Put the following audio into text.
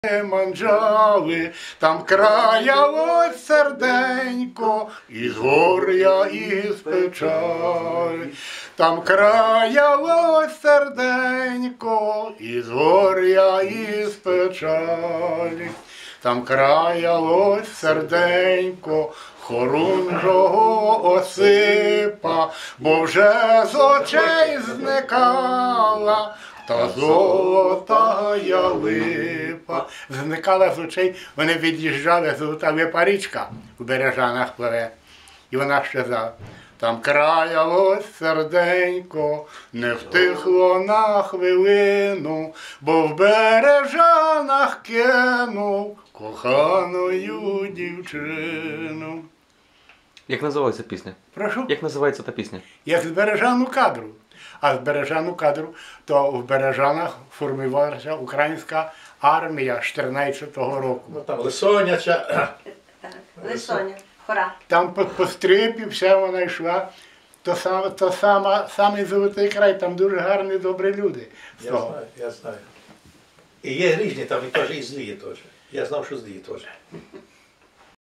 манджали, там краялось серденько, із горя, і з печалі. Там краялось серденько, із горя, і з печалі. Там краялось серденько, хорунжого Осипа, бо вже з очей зникала та золотая липа. Зникала з очей, вони від'їжджали, золота липа річка у Бережанах пливе, і вона щезала. Там краялось серденько, не втихло на хвилину, бо в Бережанах кинув коханою дівчину. Як називається пісня? Прошу? Як називається та пісня? Як з Бережану кадру. А з Бережану кадру, то в Бережанах формувалася українська армія 14-го року. Ну там Лисоня, Так, Лисоня, хора. Там по стрипі все вона йшла. Самий золотий край, там дуже гарні, добрі люди. я знаю. І є різні, там і теж і злі теж. Я знав, що злі теж.